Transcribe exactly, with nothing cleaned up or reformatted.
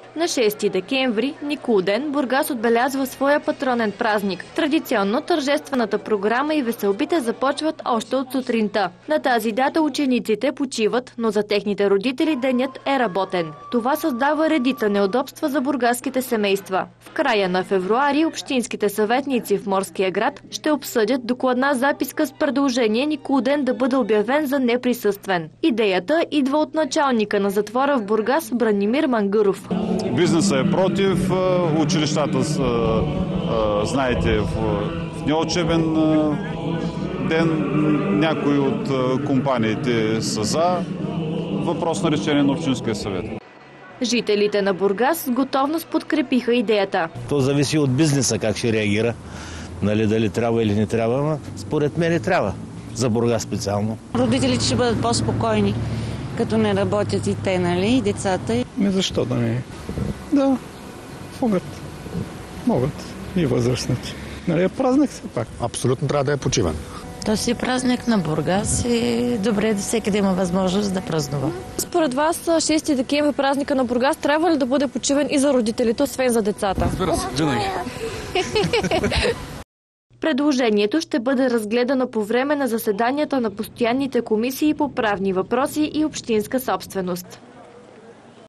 На шести декември, Никулден, Бургас отбелязва своя патронен празник. Традиционно тържествената програма и веселбите започват още от сутринта. На тази дата учениците почиват, но за техните родители денят е работен. Това създава редица неудобства за бургаските семейства. В края на февруари общинските съветници в Морския град ще обсъдят докладна записка с предложение Никулден да бъде обявен за неприсъствен. Идеята идва от началника на затвора в Бургас Бранимир Мангъров. Бизнесът е против, училищата са, знаете, в неучебен ден, някои от компаниите са за. Въпрос на решение на Общинския съвет. Жителите на Бургас с готовност подкрепиха идеята. То зависи от бизнеса как ще реагира. Нали, дали трябва или не трябва, но според мен трябва. За Бургас специално. Родителите ще бъдат по-спокойни, като не работят и те, нали, и децата. Не, защо да не? Да, могат. Могат и възрастните. Нали, е празник все пак. Абсолютно трябва да е почиван. То си е празник на Бургас и добре е да всеки да има възможност да празнува. Според вас шести декември празника на Бургас трябва ли да бъде почивен и за родителите, освен за децата? Разбира се, винаги. Предложението ще бъде разгледано по време на заседанията на постоянните комисии по правни въпроси и общинска собственост.